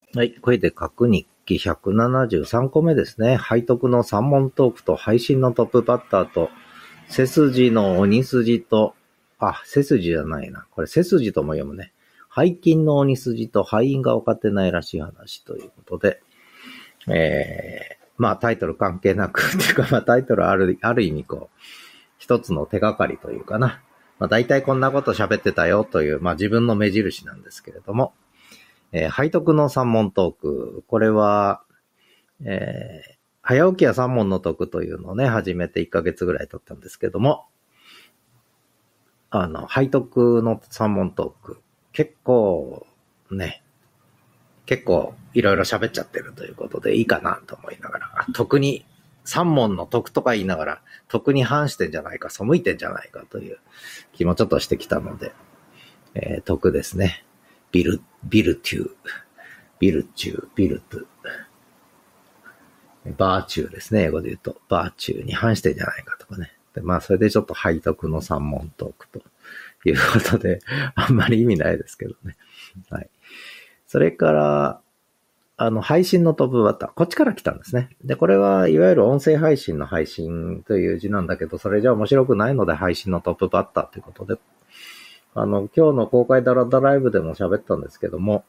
はい。これで各日記173個目ですね。背徳の三問トークと配信のトップバッターと、背筋の鬼筋と、背筋じゃないな。これ背筋とも読むね。背筋の鬼筋と敗因が分かってないらしい話ということで、まあタイトル関係なく、っていうかまあタイトルある意味こう、一つの手がかりというかな。まあ大体こんなこと喋ってたよという、まあ自分の目印なんですけれども、背徳の三問トーク。これは、早起きや三問の徳というのをね、始めて1ヶ月ぐらい経ったんですけども、背徳の三問トーク。結構いろいろ喋っちゃってるということでいいかなと思いながら、徳に、三問の徳とか言いながら、徳に反してんじゃないか、背いてんじゃないかという気もちょっとしてきたので、徳ですね。ビルトゥ、バーチューですね。英語で言うと、バーチューに反してんじゃないかとかね。でまあ、それでちょっと背徳の三問トークということで、あんまり意味ないですけどね。はい。それから、配信のトップバッター。こっちから来たんですね。で、これはいわゆる音声配信の配信という字なんだけど、それじゃ面白くないので配信のトップバッターということで、今日の公開ダラダライブでも喋ったんですけども、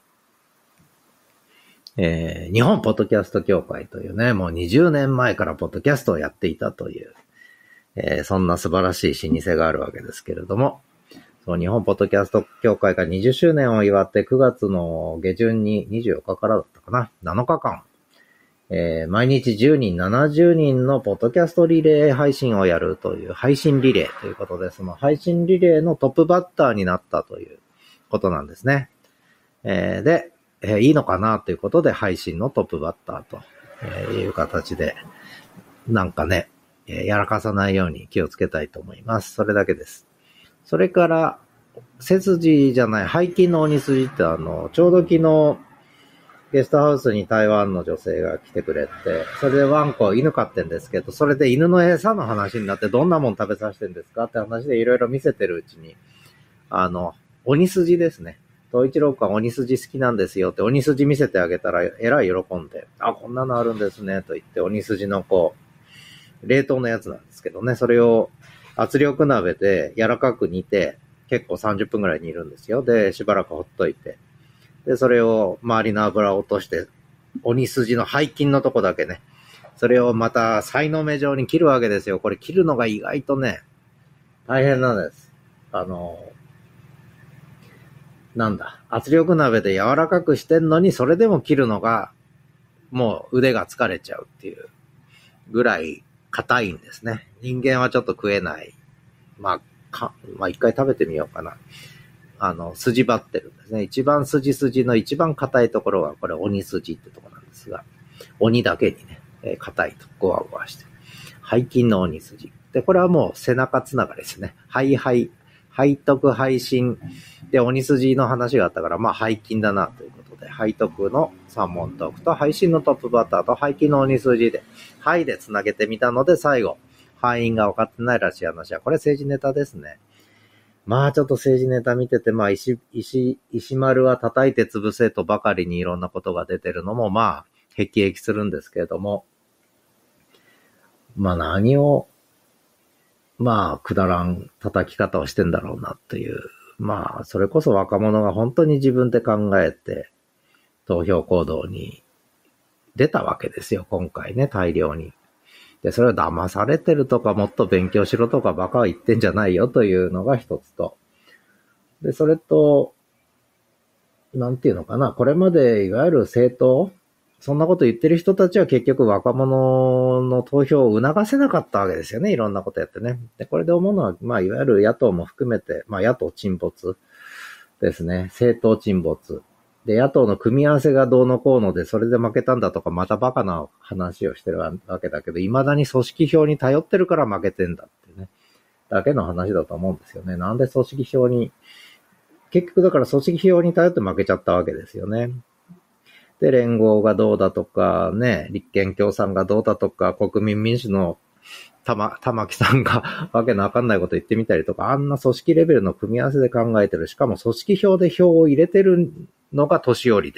日本ポッドキャスト協会というね、もう20年前からポッドキャストをやっていたという、そんな素晴らしい老舗があるわけですけれども、その日本ポッドキャスト協会が20周年を祝って9月の下旬に24日からだったかな、7日間、毎日10人、70人のポッドキャストリレー配信をやるという配信リレーということで、その配信リレーのトップバッターになったということなんですね。で、いいのかなということで配信のトップバッターという形で、なんかね、やらかさないように気をつけたいと思います。それだけです。それから、背筋じゃない、背筋の鬼筋ってちょうど昨日、ゲストハウスに台湾の女性が来てくれて、それでワンコ、犬飼ってんですけど、それで犬の餌の話になってどんなもん食べさせてんですかって話でいろいろ見せてるうちに、鬼筋ですね。東一郎館鬼筋好きなんですよって鬼筋見せてあげたらえらい喜んで、こんなのあるんですねと言って鬼筋の冷凍のやつなんですけどね、それを圧力鍋で柔らかく煮て、結構30分くらい煮るんですよ。で、しばらくほっといて。で、それを周りの油を落として、鬼筋の背筋のとこだけね、それをまたさいの目状に切るわけですよ。これ切るのが意外とね、大変なんです。圧力鍋で柔らかくしてんのに、それでも切るのが、もう腕が疲れちゃうっていうぐらい硬いんですね。人間はちょっと食えない。まあ一回食べてみようかな。筋張ってるんですね。一番筋の一番硬いところが、これ鬼筋ってところなんですが、鬼だけにね、硬いとゴワゴワして。背筋の鬼筋。で、これはもう背中つながりですね。背徳配信で鬼筋の話があったから、まあ背筋だなということで、背徳の三問トークと配信のトップバッターと背筋の鬼筋で、はいでつなげてみたので、最後、敗因が分かってないらしい話は、これ政治ネタですね。まあちょっと政治ネタ見てて、まあ石丸は叩いて潰せとばかりにいろんなことが出てるのも、まあ、辟易するんですけれども、まあ何を、まあくだらん叩き方をしてんだろうなっていう、まあそれこそ若者が本当に自分で考えて投票行動に出たわけですよ、今回ね、大量に。で、それを騙されてるとかもっと勉強しろとかバカは言ってんじゃないよというのが一つと。で、それと、なんていうのかな、これまでいわゆる政党、そんなこと言ってる人たちは結局若者の投票を促せなかったわけですよね。いろんなことやってね。で、これで思うのは、まあ、いわゆる野党も含めて、まあ、野党沈没ですね。政党沈没。で、野党の組み合わせがどうのこうので、それで負けたんだとか、またバカな話をしてるわけだけど、未だに組織票に頼ってるから負けてんだってね。だけの話だと思うんですよね。なんで組織票に、結局だから組織票に頼って負けちゃったわけですよね。で、連合がどうだとか、ね、立憲共産がどうだとか、国民民主の玉木さんがわけのわかんないこと言ってみたりとか、あんな組織レベルの組み合わせで考えてる。しかも組織票で票を入れてるのが年寄りで、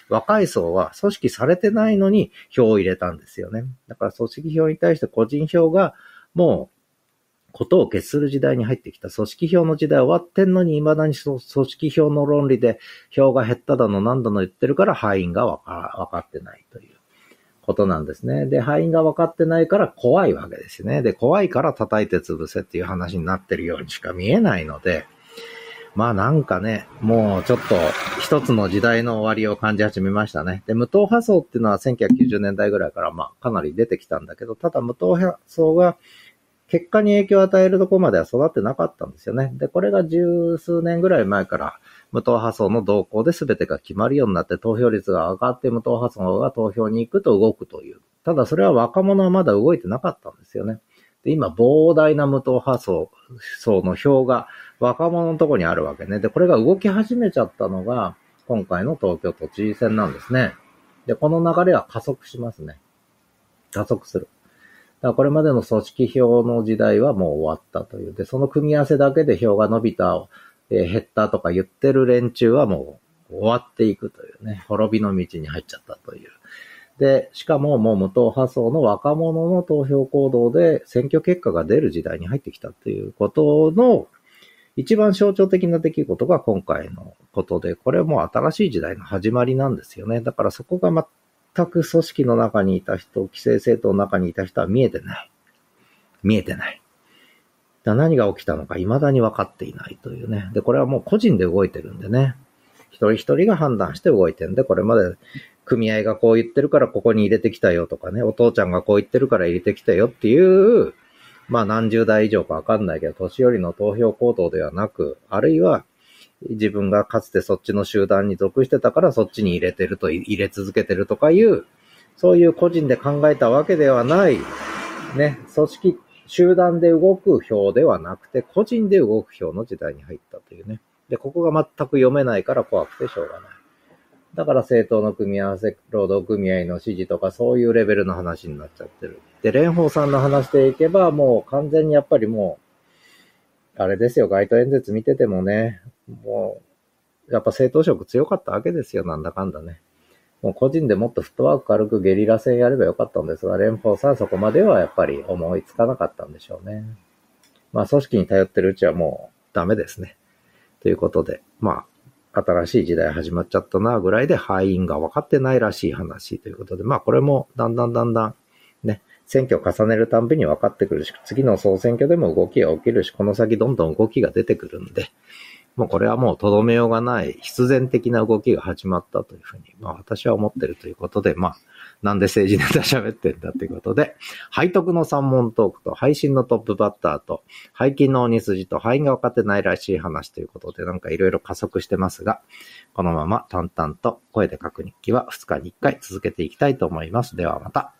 若い層は組織されてないのに票を入れたんですよね。だから組織票に対して個人票がもうことを決する時代に入ってきた。組織票の時代終わってんのに未だに組織票の論理で票が減っただの何だの言ってるから敗因が分かってないということなんですね。で、敗因が分かってないから怖いわけですよね。で、怖いから叩いて潰せっていう話になってるようにしか見えないので、まあなんかね、もうちょっと一つの時代の終わりを感じ始めましたね。で、無党派層っていうのは1990年代ぐらいからまあかなり出てきたんだけど、ただ無党派層が結果に影響を与えるところまでは育ってなかったんですよね。で、これが十数年ぐらい前から無党派層の動向で全てが決まるようになって投票率が上がって無党派層が投票に行くと動くという。ただそれは若者はまだ動いてなかったんですよね。で、今膨大な無党派層の票が若者のところにあるわけね。で、これが動き始めちゃったのが今回の東京都知事選なんですね。で、この流れは加速しますね。加速する。だからこれまでの組織票の時代はもう終わったという。で、その組み合わせだけで票が伸びた、減ったとか言ってる連中はもう終わっていくというね、滅びの道に入っちゃったという。で、しかももう無党派層の若者の投票行動で選挙結果が出る時代に入ってきたということの一番象徴的な出来事が今回のことで、これはもう新しい時代の始まりなんですよね。だからそこが全く組織の中にいた人、既成政党の中にいた人は見えてない。見えてない。何が起きたのか未だに分かっていないというね。で、これはもう個人で動いてるんでね。一人一人が判断して動いてるんで、これまで組合がこう言ってるからここに入れてきたよとかね、お父ちゃんがこう言ってるから入れてきたよっていう、まあ何十代以上か分かんないけど、年寄りの投票行動ではなく、あるいは自分がかつてそっちの集団に属してたからそっちに入れてると、入れ続けてるとかいう、そういう個人で考えたわけではない、ね、組織、集団で動く票ではなくて、個人で動く票の時代に入ったというね。で、ここが全く読めないから怖くてしょうがない。だから政党の組み合わせ、労働組合の支持とかそういうレベルの話になっちゃってる。で、蓮舫さんの話でいけばもう完全にやっぱりもう、あれですよ、街頭演説見ててもね、もう、やっぱ政党色強かったわけですよ、なんだかんだね。もう個人でもっとフットワーク軽くゲリラ戦やればよかったんですが、蓮舫さんはそこまではやっぱり思いつかなかったんでしょうね。まあ組織に頼ってるうちはもうダメですね。ということで、まあ、新しい時代始まっちゃったなぐらいで敗因が分かってないらしい話ということで、まあこれもだんだんね、選挙を重ねるたんびに分かってくるし、次の総選挙でも動きが起きるし、この先どんどん動きが出てくるんで、もうこれはもう留めようがない必然的な動きが始まったというふうに、まあ私は思ってるということで、まあなんで政治ネタ喋ってんだということで、背徳の三問トークと配信のトップバッターと背筋の鬼筋と敗因が分かってないらしい話ということで、なんかいろいろ加速してますが、このまま淡々と声で書く日記は2日に1回続けていきたいと思います。ではまた。